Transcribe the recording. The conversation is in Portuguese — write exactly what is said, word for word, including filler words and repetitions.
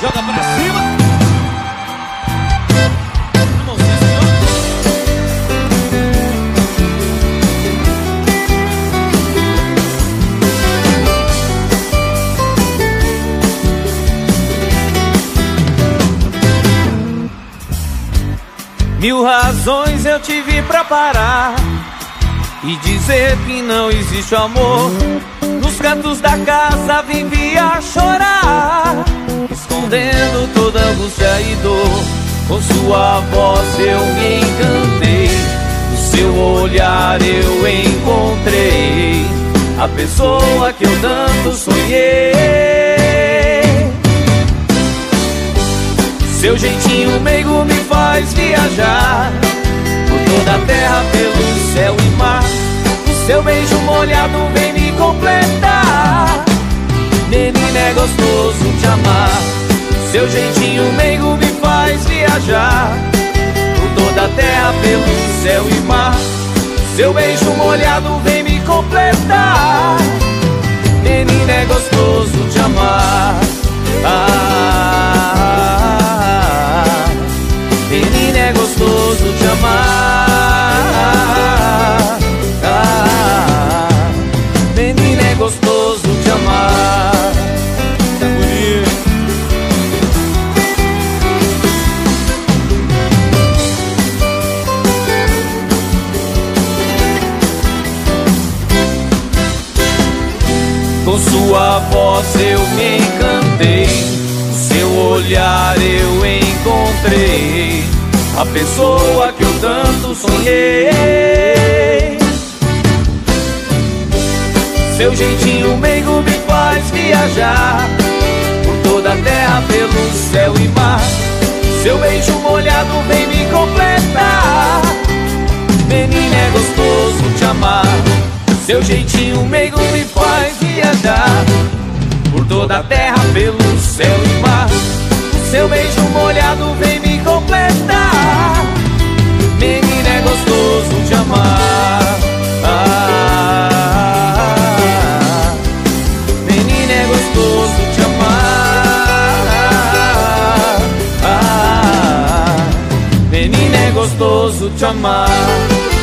Joga pra cima. Mil razões eu tive pra parar e dizer que não existe amor. Nos cantos da casa vivia chorar, escondendo toda angústia e dor. Com sua voz eu me encantei, no seu olhar eu encontrei a pessoa que eu tanto sonhei. Seu jeitinho meigo me faz viajar por toda a terra, pelo céu e mar. O seu beijo molhado vem me completar. Menina, é gostoso te amar. Seu jeitinho meigo me faz viajar por toda a terra, pelo céu e mar. Seu beijo molhado vem me completar. Menina, é gostoso te amar. Ah, menina, é gostoso te amar. Ah, menina, é gostoso te amar. Tá bonito. Com sua voz eu me encantei, no seu olhar eu encontrei a pessoa que eu tanto sonhei. Seu jeitinho meigo me faz viajar por toda a terra, pelo céu e mar. Seu beijo molhado vem me completar. Menina, é gostoso te amar. Seu jeitinho meigo me faz viajar por toda a terra, pelo céu e mar. Seu beijo molhado vem me completar. Menina, é gostoso te amar. Ah, menina, é gostoso te amar. Ah, menina, é gostoso te amar.